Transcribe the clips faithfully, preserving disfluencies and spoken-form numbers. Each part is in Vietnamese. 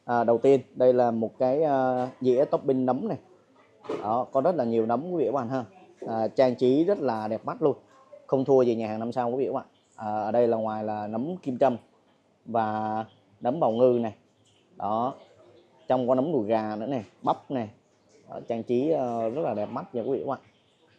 À, đầu tiên đây là một cái uh, dĩa topping nấm này. Đó, có rất là nhiều nấm quý vị các bạn ha. À, trang trí rất là đẹp mắt luôn, không thua gì nhà hàng năm sao quý vị các bạn. À, ở đây là ngoài là nấm kim châm và nấm bào ngư này. Đó, trong có nấm đùi gà nữa này, bắp này. Đó, trang trí uh, rất là đẹp mắt nha quý vị các bạn.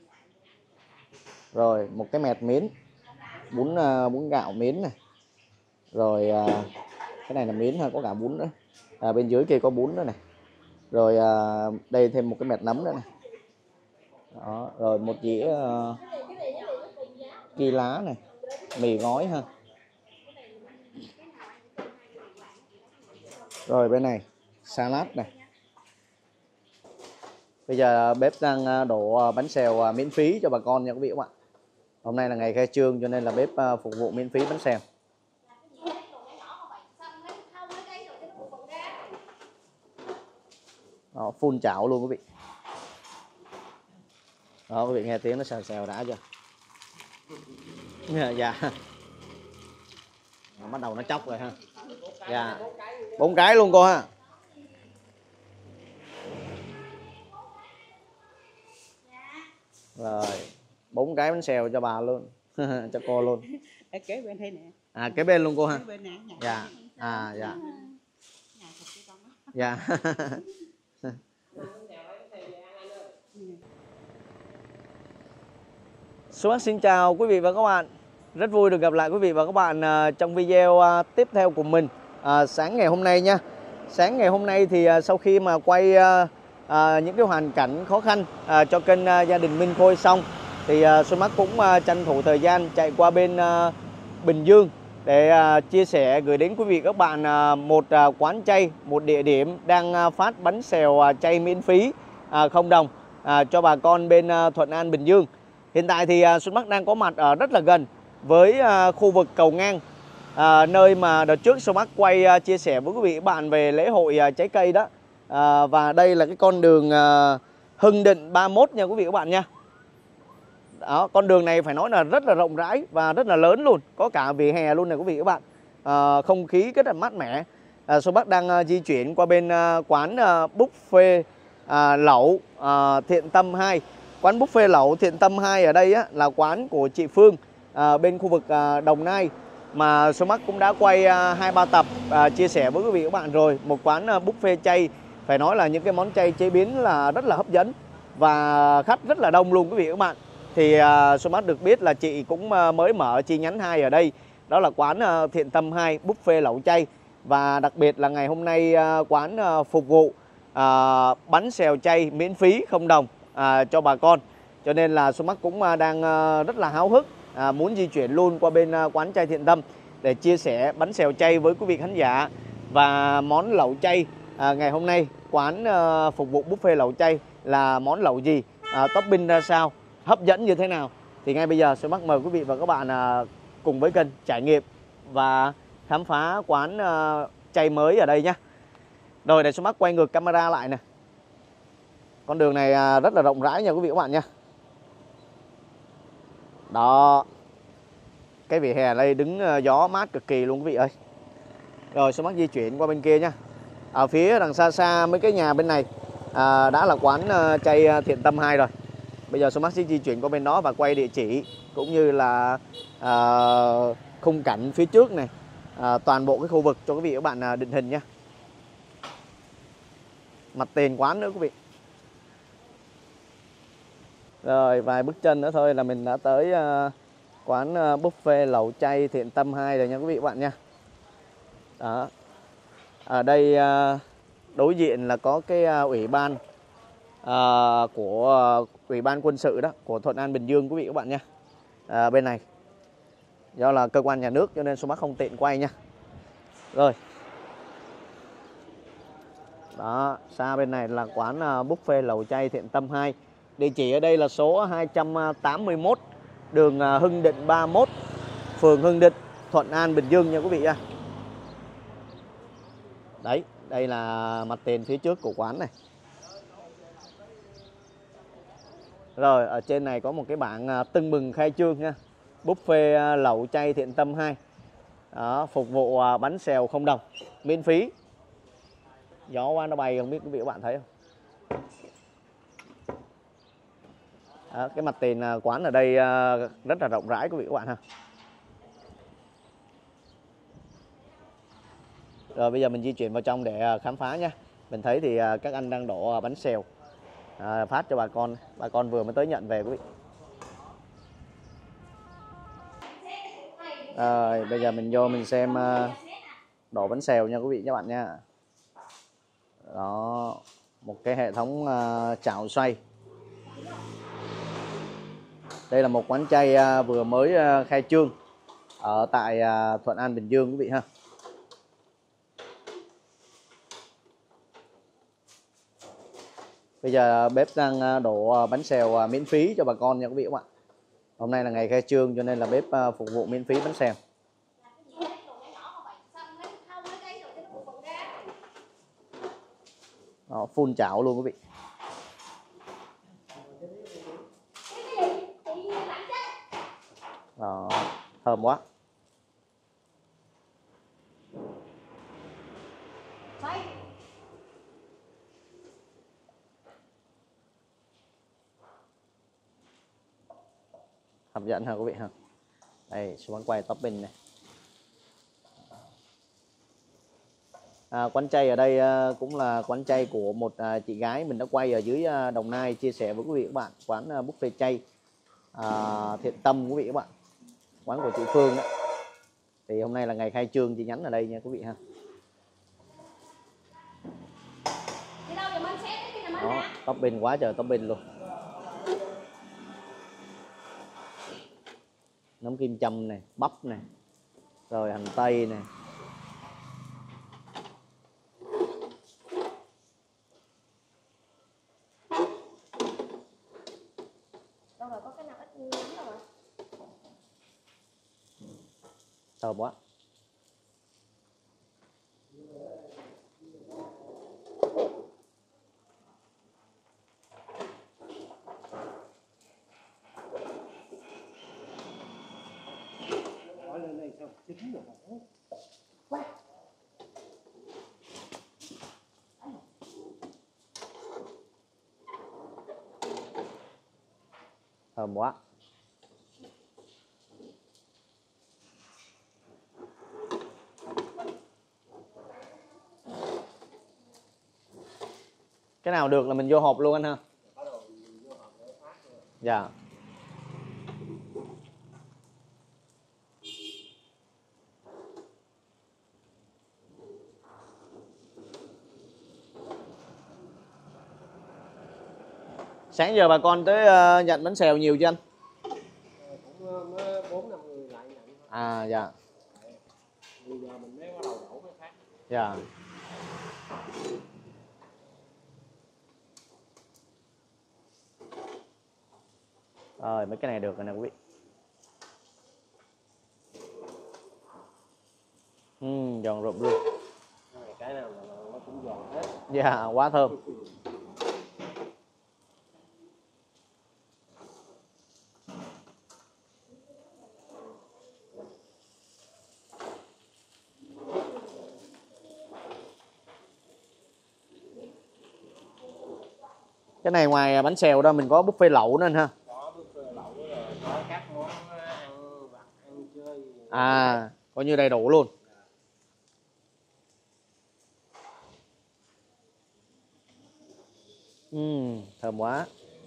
Rồi một cái mẹt miến, bún uh, bún gạo miến này. Rồi uh, cái này là miến ha, có cả bún nữa. À, bên dưới kia có bún nữa này. Rồi à, đây thêm một cái mẹt nấm nữa này. Đó, rồi một dĩa uh, kỳ lá này, mì gói ha. Rồi bên này salad này. Bây giờ bếp đang đổ bánh xèo miễn phí cho bà con nha quý vị các bạn. Hôm nay là ngày khai trương cho nên là bếp phục vụ miễn phí bánh xèo. Đó, phun chảo luôn quý vị. Đó, quý vị nghe tiếng nó xèo xèo đã chưa? Dạ. Đó, bắt đầu nó chóc rồi ha. Dạ. Bốn cái luôn cô ha. Rồi, bốn cái bánh xèo cho bà luôn. Cho cô luôn. Ở kế bên đây nè. À, kế bên luôn cô ha. Kế bên nè. Dạ. À, dạ. Dạ. Số Bắc xin chào quý vị và các bạn. Rất vui được gặp lại quý vị và các bạn trong video tiếp theo của mình à, sáng ngày hôm nay nha. Sáng ngày hôm nay thì sau khi mà quay à, những cái hoàn cảnh khó khăn à, cho kênh à, gia đình Minh Khôi xong thì à, Xuân Bắc cũng à, tranh thủ thời gian chạy qua bên à, Bình Dương để à, chia sẻ gửi đến quý vị các bạn à, một à, quán chay, một địa điểm đang à, phát bánh xèo à, chay miễn phí à, không đồng à, cho bà con bên à, Thuận An, Bình Dương. Hiện tại thì à, Xuân Bắc đang có mặt ở rất là gần với à, khu vực cầu ngang, à, nơi mà đợt trước Xuân Bắc quay à, chia sẻ với quý vị các bạn về lễ hội à, trái cây đó. À, và đây là cái con đường à, Hưng Định ba mươi mốt nha quý vị các bạn nha. Đó, con đường này phải nói là rất là rộng rãi và rất là lớn luôn, có cả vỉa hè luôn này quý vị các bạn. À, không khí rất là mát mẻ. À, Xuân Bắc đang à, di chuyển qua bên à, quán à, buffet à, lẩu à, Thiện Tâm hai. Quán buffet lẩu Thiện Tâm hai ở đây á, là quán của chị Phương à, bên khu vực à, Đồng Nai mà Xuân Bắc cũng đã quay hai ba tập à, chia sẻ với quý vị các bạn rồi. Một quán à, buffet chay, phải nói là những cái món chay chế biến là rất là hấp dẫn và khách rất là đông luôn quý vị các bạn. Thì uh, Xuân Bắc được biết là chị cũng uh, mới mở chi nhánh hai ở đây, đó là quán uh, Thiện Tâm hai buffet lẩu chay. Và đặc biệt là ngày hôm nay uh, quán uh, phục vụ uh, bánh xèo chay miễn phí không đồng uh, cho bà con. Cho nên là Xuân Bắc cũng uh, đang uh, rất là háo hức uh, muốn di chuyển luôn qua bên uh, quán chay Thiện Tâm để chia sẻ bánh xèo chay với quý vị khán giả. Và món lẩu chay uh, ngày hôm nay quán uh, phục vụ buffet lẩu chay là món lẩu gì, uh, topping ra sao, hấp dẫn như thế nào, thì ngay bây giờ Xuân Bắc mời quý vị và các bạn cùng với kênh trải nghiệm và khám phá quán chay mới ở đây nhé. Rồi để Xuân Bắc quay ngược camera lại nè. Con đường này rất là rộng rãi nha quý vị và các bạn nha. Đó, cái vỉa hè đây đứng gió mát cực kỳ luôn quý vị ơi. Rồi Xuân Bắc di chuyển qua bên kia nha. Ở phía đằng xa xa mấy cái nhà bên này à, đã là quán chay Thiện Tâm hai rồi. Bây giờ Xuân Bắc sẽ di chuyển qua bên đó và quay địa chỉ cũng như là à, khung cảnh phía trước này, à, toàn bộ cái khu vực cho quý vị và các bạn định hình nha. Mặt tiền quán nữa quý vị. Rồi vài bước chân nữa thôi là mình đã tới à, quán à, buffet lẩu chay Thiện Tâm hai rồi nha quý vị và các bạn nha. Đó. Ở đây à, đối diện là có cái à, ủy ban à, của Ủy ban quân sự đó của Thuận An, Bình Dương quý vị các bạn nha. À, bên này do là cơ quan nhà nước cho nên Xuân Bắc không tiện quay nha. Rồi. Đó, xa bên này là quán buffet lẩu chay Thiện Tâm hai. Địa chỉ ở đây là số hai trăm tám mươi mốt đường Hưng Định ba mươi mốt, phường Hưng Định, Thuận An, Bình Dương nha quý vị nha. Đấy, đây là mặt tiền phía trước của quán này. Rồi ở trên này có một cái bảng tưng bừng khai trương nha. Buffet lẩu chay Thiện Tâm hai. Đó, phục vụ bánh xèo không đồng miễn phí. Gió quá nó bay, không biết quý vị các bạn thấy không. Đó, cái mặt tiền quán ở đây rất là rộng rãi quý vị các bạn ha. Rồi bây giờ mình di chuyển vào trong để khám phá nhé. Mình thấy thì các anh đang đổ bánh xèo à, phát cho bà con. Bà con vừa mới tới nhận về quý vị. Rồi bây giờ mình vô mình xem đổ bánh xèo nha quý vị các bạn nha. Đó, một cái hệ thống chảo xoay. Đây là một quán chay vừa mới khai trương ở tại Thuận An, Bình Dương quý vị ha. Bây giờ bếp đang đổ bánh xèo miễn phí cho bà con nha quý vị các bạn. Hôm nay là ngày khai trương cho nên là bếp phục vụ miễn phí bánh xèo. Đó, full chảo luôn quý vị. Đó, thơm quá. Hấp dẫn ha quý vị ha. Đây, số quán quay topping này. À, quán chay ở đây à, cũng là quán chay của một à, chị gái mình đã quay ở dưới à, Đồng Nai chia sẻ với quý vị các bạn. Quán à, buffet chay à, Thiện Tâm quý vị các bạn. Quán của chị Phương đó. Thì hôm nay là ngày khai trương chi nhánh ở đây nha quý vị ha. Đó, topping quá trời topping luôn. Nấm kim châm này, bắp này, rồi hành tây này. Đâu rồi, có cái nào ít nấm đâu ạ? Thơm quá. Thơm quá. Cái nào được là mình vô hộp luôn anh ha. Dạ. Sáng giờ bà con tới uh, nhận bánh xèo nhiều chưa anh? Cũng bốn năm người lại nhận. À dạ. Bây giờ mình mới bắt đầu đổ cái khác. Dạ. Rồi mấy cái này được rồi nè quý vị. Ừ, giòn rụm luôn. Cái nào nó cũng giòn hết. Dạ, quá thơm. Cái này ngoài bánh xèo đó mình có buffet lẩu nữa anh ha. Có buffet lẩu rồi, có các món ăn vặt, ăn chơi. À, coi như đầy đủ luôn. Uhm, thơm quá.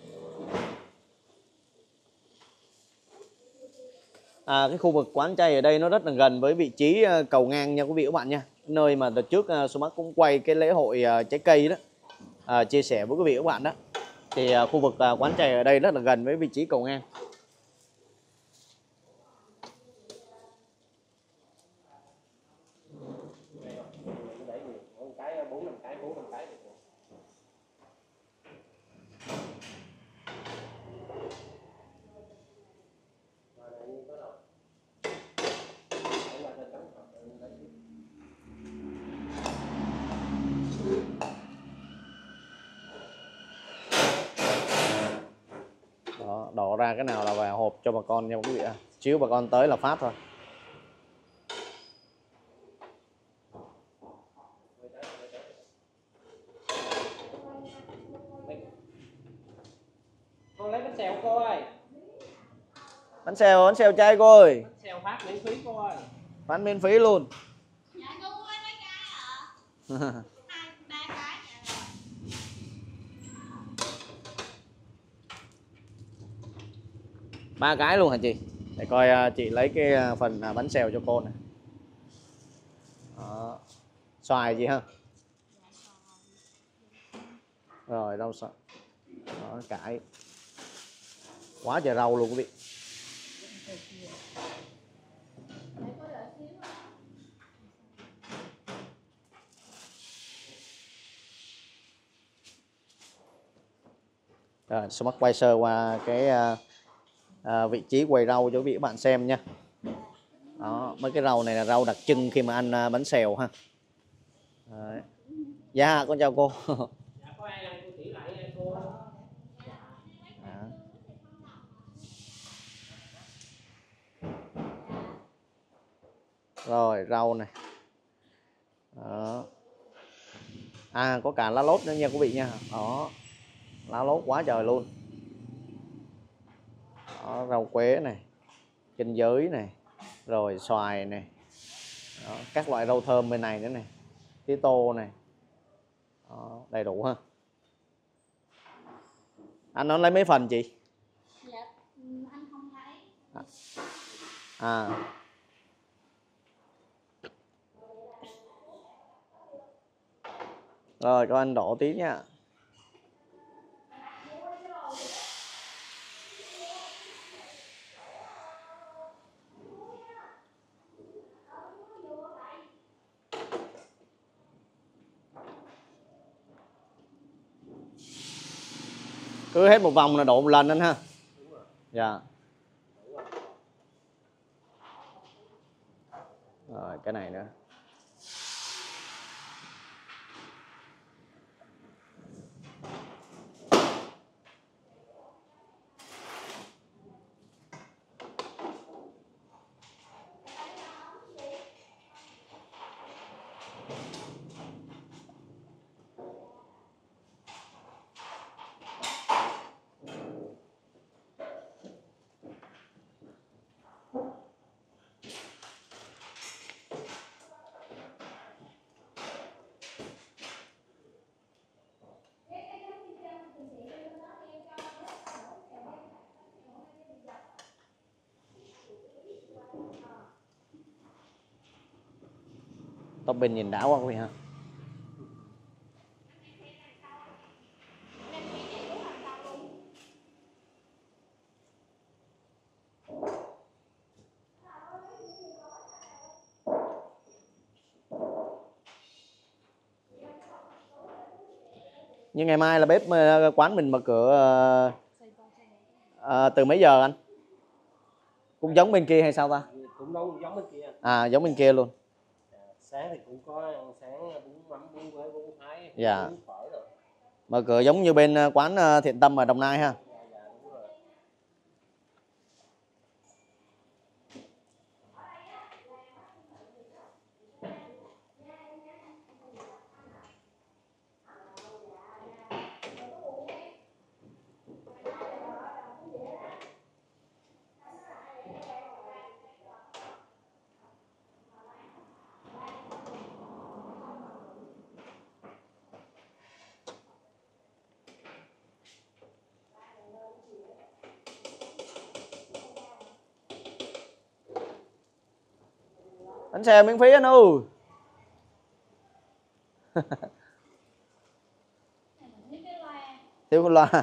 À, cái khu vực quán chay ở đây nó rất là gần với vị trí cầu ngang nha quý vị các bạn nha. Nơi mà đợt trước Số Mắc cũng quay cái lễ hội trái cây đó, à, chia sẻ với quý vị các bạn đó. Thì à, khu vực à, quán chay ở đây rất là gần với vị trí cầu ngang. Đó, đổ ra cái nào là vào hộp cho bà con nha quý vị ạ. Chiếu bà con tới là phát thôi. Cô lấy bánh xèo cô ơi. Bánh xèo, bánh xèo chay cô ơi. Bánh xèo phát miễn phí cô ơi. Phát miễn phí luôn. Dạ cô mua mấy cái ạ? Hai, ba cái dạ rồi. Ba cái luôn hả chị? Để coi chị lấy cái phần bánh xèo cho cô này. Đó. Xoài gì ha? Rồi rau xoài. Đó, cải. Quá trời rau luôn quý vị. Rồi, Smart quay sơ qua cái à, à, vị trí quầy rau cho quý vị các bạn xem nha. Đó, mấy cái rau này là rau đặc trưng khi mà ăn à, bánh xèo ha. Đấy. Dạ, con chào cô. Dạ có ai ăn cô chỉ lại nha cô. Đó. Rồi rau này. Đó. À có cả lá lốt nữa nha quý vị nha. Đó. Lá lốt quá trời luôn. Đó, rau quế này, kinh giới này, rồi xoài này. Đó, các loại rau thơm bên này nữa này, tía tô này. Đó, đầy đủ ha. Anh nó lấy mấy phần chị? Dạ, anh không thấy. À. Rồi cho anh đổ tí nha. Cứ hết một vòng là đổ một lần anh ha. Dạ. Rồi cái này nữa. Topping nhìn đã quá quý vị ha. Nhưng ngày mai là bếp quán mình mở cửa à, từ mấy giờ anh? Cũng giống bên kia hay sao ta? Cũng giống giống bên kia. À giống bên kia luôn. Sáng thì cũng có ăn sáng bún mắm bún với bún thái. Dạ. Bún phở rồi. Mở cửa giống như bên quán Thiện Tâm ở Đồng Nai ha. Dạ, dạ, đúng rồi. Bánh xèo miễn phí anh ơi. Thiếu con loa.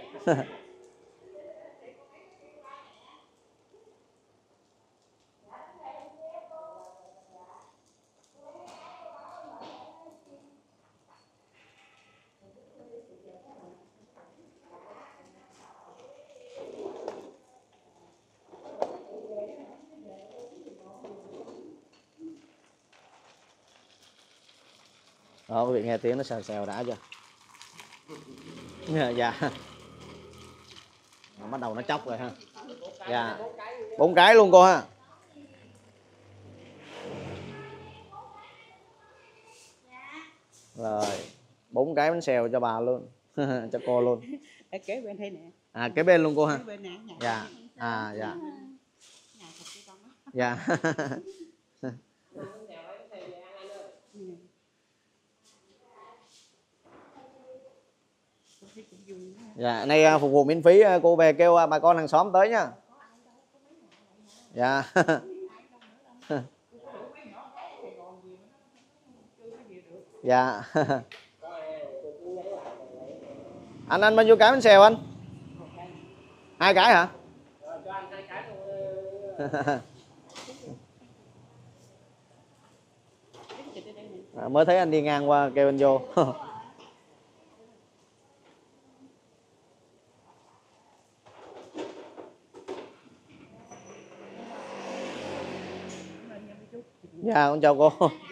Đó quý vị nghe tiếng nó xèo xèo đã chưa? Dạ. Bắt đầu nó chóc rồi ha. Dạ. Bốn cái luôn cô ha. Rồi, bốn cái bánh xèo cho bà luôn. Cho cô luôn. Ở kế bên đây nè. À kế bên luôn cô ha. Kế bên nè. Nhà Dạ. À dạ. nhà thật cái con đó. Dạ. Dạ, nay à, phục vụ miễn phí, à, cô về kêu à, bà con hàng xóm tới nha. Dạ. Dạ. Anh anh bao nhiêu cái bánh xèo anh? Hai cái hả? À, mới thấy anh đi ngang qua kêu anh vô. Dạ con chào cô.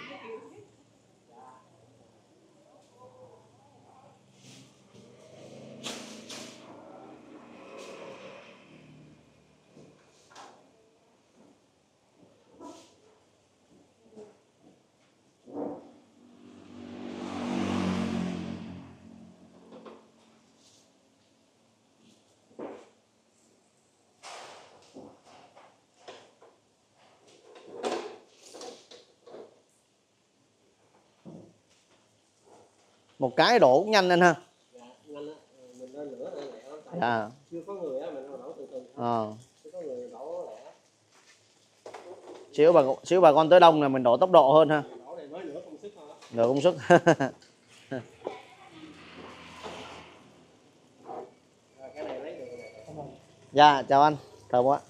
Một cái đổ cũng nhanh anh ha. Dạ, nhanh á, mình lên lửa lên lẹ lắm. Dạ. Chưa có người á, mình đổ từ từ. Ờ. Chưa có người đổ lẹ. Xíu bà xíu bà con tới đông là mình đổ tốc độ hơn ha. Đổ này mới nửa công sức thôi. Nửa công sức. Rồi cái này lấy được này. Dạ chào anh, thơm quá.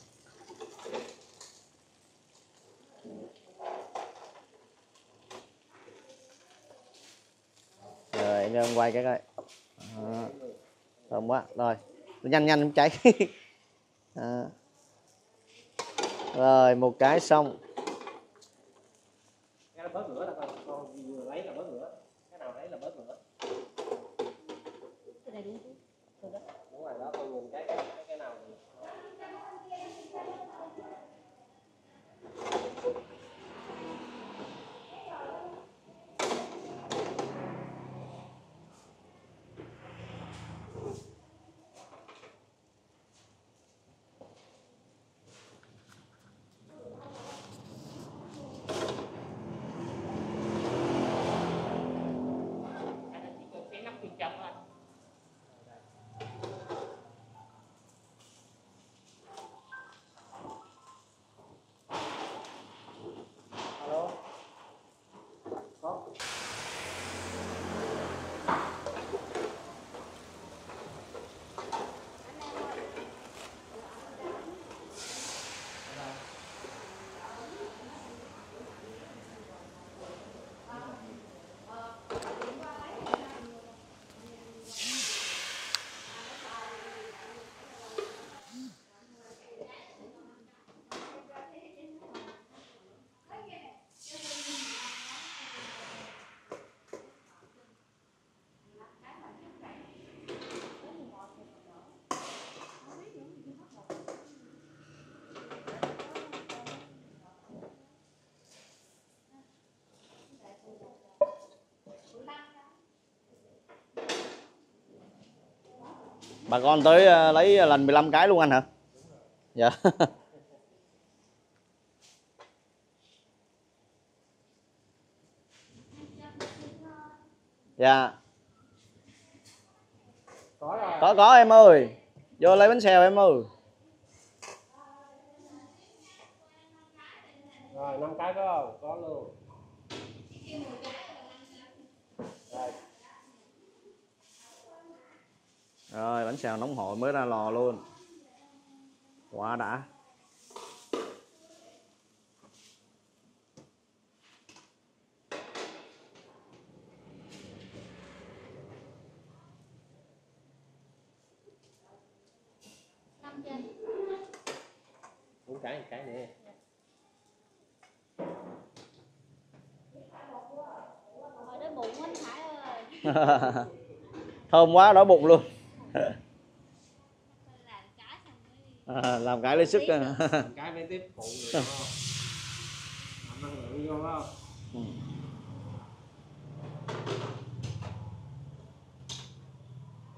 Rồi em cho em quay cái coi. À, thơm quá. Rồi nhanh nhanh không cháy. À. Rồi một cái xong. Cái nó bớt lửa là con con vừa lấy là bớt lửa. Cái nào lấy là bớt lửa. Đúng rồi đó, con nhìn cái cái cái nào thì... Bà con tới uh, lấy lần mười lăm cái luôn anh hả? Dạ. Dạ. Có rồi. Có có em ơi. Vô lấy bánh xèo em ơi. Rồi năm cái có không? Có luôn. Rồi. Rồi bánh xèo nóng hổi mới ra lò luôn. Quá đã. Bốn cái một cái nữa. Hồi đói bụng anh Hải ơi. Thơm quá đói bụng luôn. Làm cái xong mới À, làm cái lấy sức. Cái mới tiếp phụ người không? Làm năng lượng vô không? Ừ.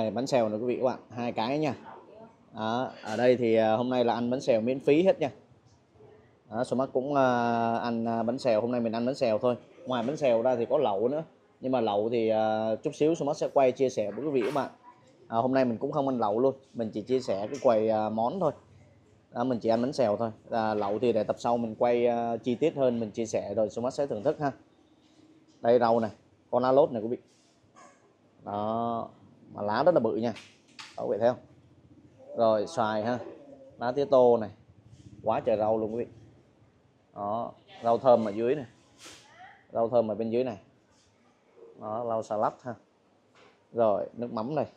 này bánh xèo nữa quý vị các bạn, hai cái nha. Đó, ở đây thì hôm nay là ăn bánh xèo miễn phí hết nha. Đó, Smart cũng uh, ăn bánh xèo, hôm nay mình ăn bánh xèo thôi. Ngoài bánh xèo ra thì có lẩu nữa, nhưng mà lẩu thì uh, chút xíu Smart sẽ quay chia sẻ với quý vị các bạn. À, hôm nay mình cũng không ăn lẩu luôn, mình chỉ chia sẻ cái quầy uh, món thôi. Đó, mình chỉ ăn bánh xèo thôi. À, lẩu thì để tập sau mình quay uh, chi tiết hơn, mình chia sẻ rồi Smart sẽ thưởng thức ha. Đây rau này, con lá lốt này quý vị. Đó, mà lá rất là bự nha, các vị thấy không? Rồi xoài ha, lá tía tô này, quá trời rau luôn quý vị. Đó, rau thơm ở dưới này, rau thơm ở bên dưới này. Đó, rau salad ha. Rồi nước mắm này.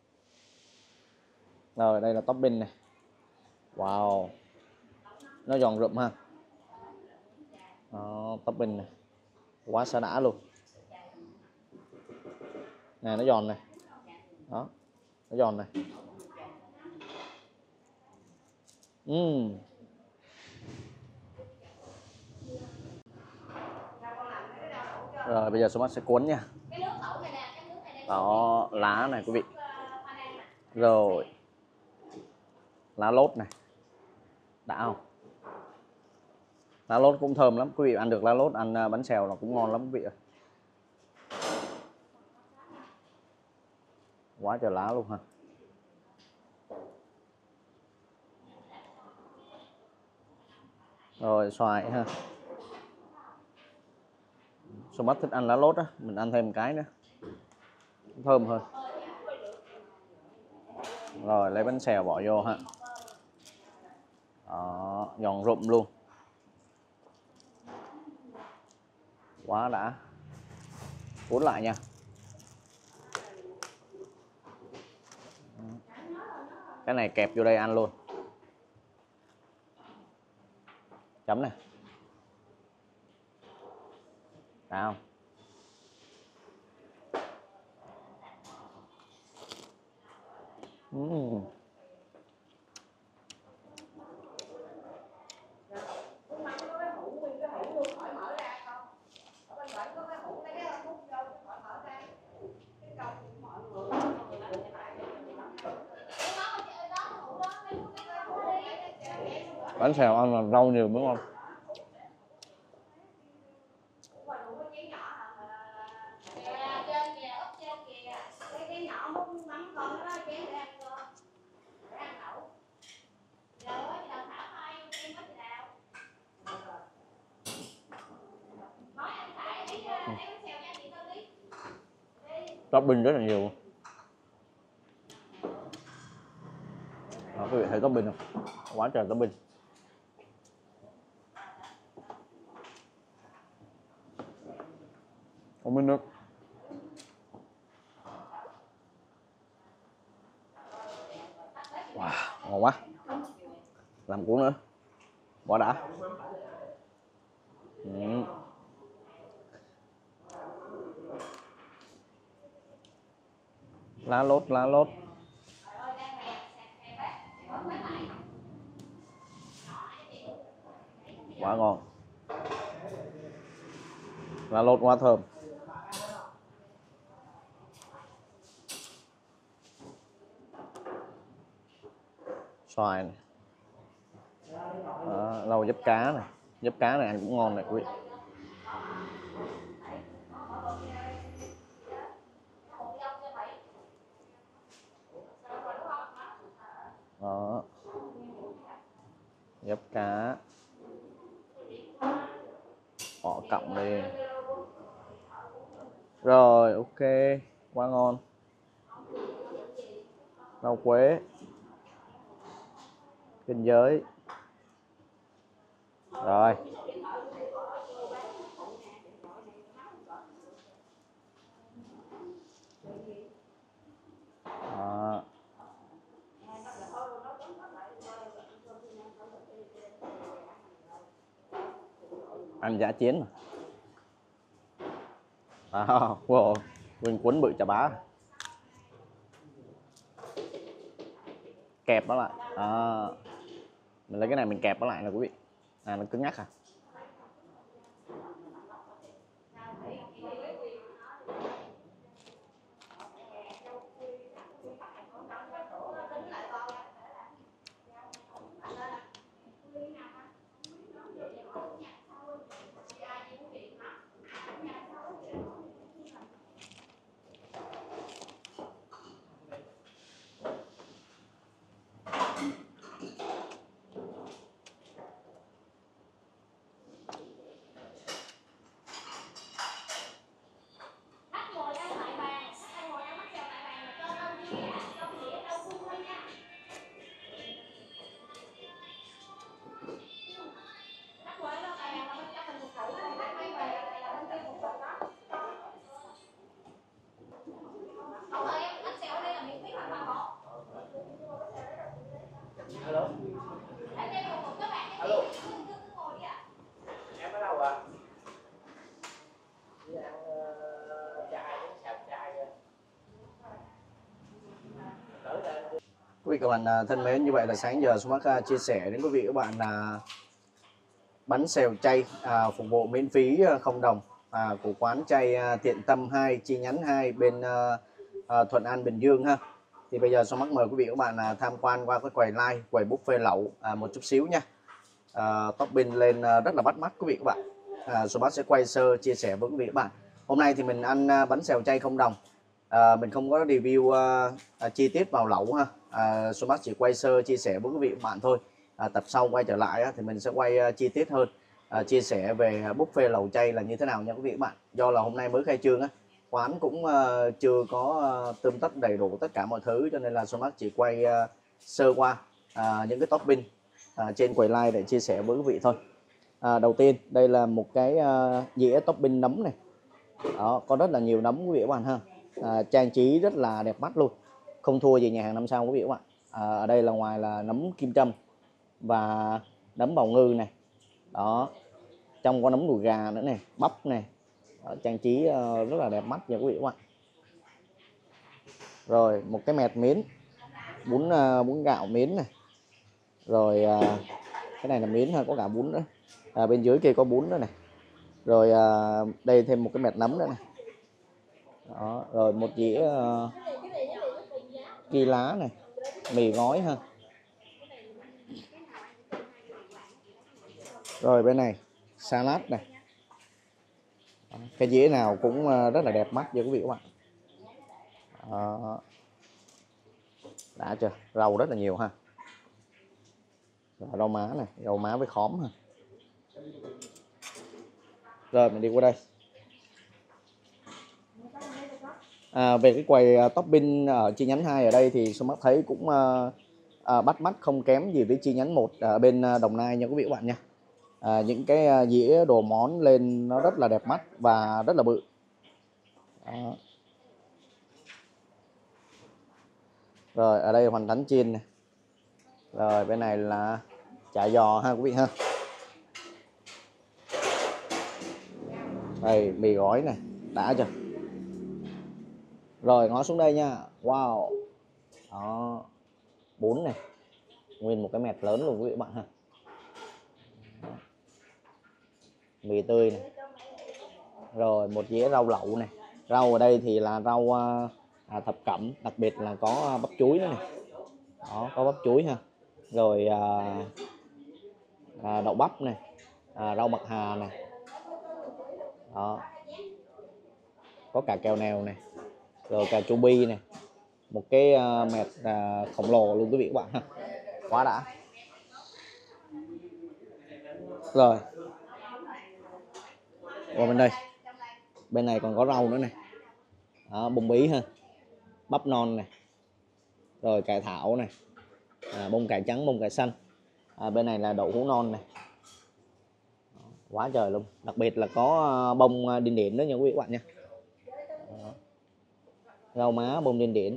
Rồi đây là topping này. Wow, nó giòn rụm ha. Đó, topping này, quá xa đã luôn. Nè nó giòn này. Đó, nó giòn này. Uhm. Rồi bây giờ Smart sẽ cuốn nha. Đó, lá này quý vị. Rồi lá lốt này, đã không? Lá lốt cũng thơm lắm quý vị, ăn được lá lốt ăn bánh xèo là cũng ngon lắm quý vị. Quá trời lá luôn ha. Rồi xoài ha. Smart thích ăn lá lốt á, mình ăn thêm một cái nữa, thơm hơn. Rồi lấy bánh xèo bỏ vô ha. Đó, giòn rụm luôn, quá đã. Cuốn lại nha. Cái này kẹp vô đây ăn luôn. Chấm này, đã không? Uhm. Bánh xèo ăn là rau nhiều đúng không? Topping rất là nhiều. Đó, quý vị thấy topping không? Quá trời topping. Không biết nước. Wow, ngon quá. Làm cuốn nữa, quá đã. Ừ. Lá lốt, lá lốt. Quá ngon. Lá lốt quá thơm. Xoài này. Đó, rau diếp cá này, diếp cá này ăn cũng ngon này quý vị. Đó, diếp cá, bỏ cọng đi. Rồi ok, quá ngon. Rau quế, kinh giới. Rồi đó. Ăn giả chiến mà. À, wow, nguyên cuốn bự chà bá. Kẹp nó lại. À, mình lấy cái này mình kẹp nó lại nè quý vị. À, nó cứng nhắc à. vị các bạn à, thân mến, như vậy là sáng giờ Xuân Bắc à, chia sẻ đến quý vị các bạn là bánh xèo chay à, phục vụ miễn phí à, không đồng à, của quán chay à, Thiện Tâm hai chi nhánh hai bên à, à, Thuận An, Bình Dương ha. Thì bây giờ Xuân Bắc mời quý vị các bạn à, tham quan qua cái quầy live, quầy buffet lẩu à, một chút xíu nha. À, topping lên à, rất là bắt mắt quý vị các bạn. À, Xuân Bắc sẽ quay sơ chia sẻ với quý vị các bạn. Hôm nay thì mình ăn à, bánh xèo chay không đồng. À, mình không có review à, à, chi tiết vào lẩu ha. À, Xuân Bắc chỉ quay sơ chia sẻ với quý vị các bạn thôi. À, tập sau quay trở lại á, thì mình sẽ quay uh, chi tiết hơn, à, chia sẻ về buffet lẩu chay là như thế nào nha quý vị các bạn. Do là hôm nay mới khai trương á, quán cũng uh, chưa có uh, tươm tất đầy đủ tất cả mọi thứ, cho nên là Xuân Bắc chỉ quay uh, sơ qua uh, những cái topping uh, trên quầy live để chia sẻ với quý vị thôi. À, đầu tiên đây là một cái uh, dĩa topping nấm này, đó, có rất là nhiều nấm quý vị các bạn ha. À, trang trí rất là đẹp mắt luôn, không thua gì nhà hàng năm sao quý vị các bạn. À, ở đây là ngoài là nấm kim châm và nấm bào ngư này, đó, trong có nấm đùi gà nữa này, bắp này, đó, trang trí uh, rất là đẹp mắt nha quý vị các bạn. Rồi một cái mẹt miến, bún uh, bún gạo miến này, rồi uh, cái này là miến ha, có cả bún nữa, à, bên dưới kia có bún nữa này, rồi uh, đây thêm một cái mẹt nấm nữa này, đó, rồi một dĩa uh, kỳ lá này, mì gói ha. Rồi bên này salad này, cái dĩa nào cũng rất là đẹp mắt nha quý vị các bạn. Đó. Đã chưa, rau rất là nhiều ha, rau má này, rau má với khóm ha. Rồi mình đi qua đây. À, về cái quầy topping ở chi nhánh hai ở đây thì Xuân Bắc thấy cũng à, bắt mắt không kém gì với chi nhánh một ở bên Đồng Nai nha quý vị các bạn nha. À, những cái dĩa đồ món lên nó rất là đẹp mắt và rất là bự. Đó. Rồi ở đây hoành thánh chiên này. Rồi bên này là chả giò ha quý vị ha. Đây mì gói này, đã chưa. Rồi ngó xuống đây nha. Wow. Đó. Bún này, nguyên một cái mẹt lớn luôn quý vị các bạn ha. Mì tươi này, rồi một dĩa rau lẩu này. Rau ở đây thì là rau à, thập cẩm, đặc biệt là có bắp chuối nữa này, đó, có bắp chuối ha, rồi à, à, đậu bắp này, à, rau bạc hà này, đó, có cả kèo nèo này, rồi cà chua bi này, một cái à, mẹt à, khổng lồ luôn quý vị các bạn ha, quá đã. Rồi qua bên đây, bên này còn có rau nữa này, đó, bông bí ha, bắp non này, rồi cải thảo này, à, bông cải trắng, bông cải xanh, à, bên này là đậu hũ non này, quá trời luôn, đặc biệt là có bông điên điển đó nha quý vị các bạn nha. Đó. Rau má bông điên điển.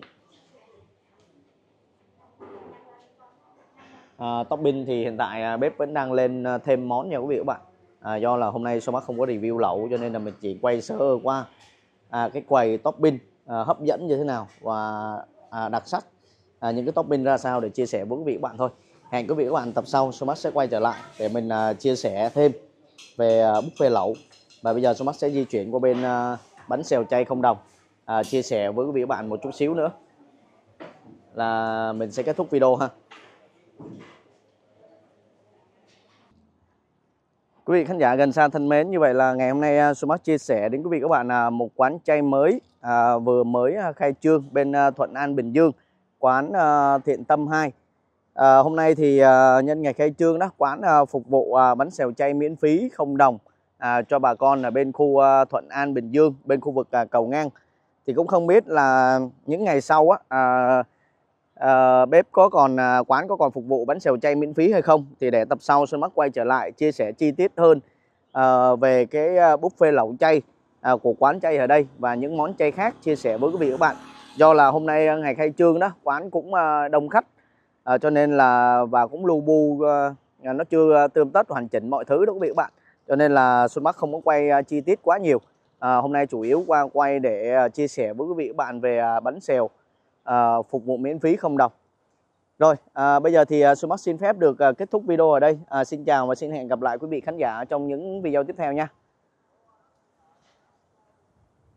À, topping thì hiện tại bếp vẫn đang lên thêm món nha quý vị các bạn. À, do là hôm nay Xuân Bắc không có review lẩu cho nên là mình chỉ quay sơ qua à, cái quầy topping à, hấp dẫn như thế nào và à, đặc sắc, à, những cái topping ra sao để chia sẻ với quý vị các bạn thôi. Hẹn quý vị các bạn tập sau Xuân Bắc sẽ quay trở lại để mình à, chia sẻ thêm về à, buffet lẩu. Và bây giờ Xuân Bắc sẽ di chuyển qua bên à, bánh xèo chay không đồng, à, chia sẻ với quý vị các bạn một chút xíu nữa là mình sẽ kết thúc video ha. Quý vị khán giả gần xa thân mến, như vậy là ngày hôm nay Xuân Bắc chia sẻ đến quý vị các bạn một quán chay mới à, vừa mới khai trương bên Thuận An, Bình Dương, quán à, Thiện Tâm hai. À, hôm nay thì à, nhân ngày khai trương đó, quán à, phục vụ à, bánh xèo chay miễn phí không đồng à, cho bà con ở bên khu à, Thuận An, Bình Dương, bên khu vực à, Cầu Ngang. Thì cũng không biết là những ngày sau á, à, à, bếp có còn à, quán có còn phục vụ bánh xèo chay miễn phí hay không, thì để tập sau Xuân Bắc quay trở lại chia sẻ chi tiết hơn à, về cái buffet lẩu chay à, của quán chay ở đây và những món chay khác chia sẻ với quý vị các bạn. Do là hôm nay ngày khai trương đó, quán cũng à, đông khách à, cho nên là và cũng lu bu à, nó chưa tươm tất hoàn chỉnh mọi thứ đó quý vị các bạn, cho nên là Xuân Bắc không có quay à, chi tiết quá nhiều. À, hôm nay chủ yếu qua quay để à, chia sẻ với quý vị các bạn về à, bánh xèo à, phục vụ miễn phí không đồng. Rồi, à, bây giờ thì à, Sumac xin phép được à, kết thúc video ở đây. À, xin chào và xin hẹn gặp lại quý vị khán giả trong những video tiếp theo nha.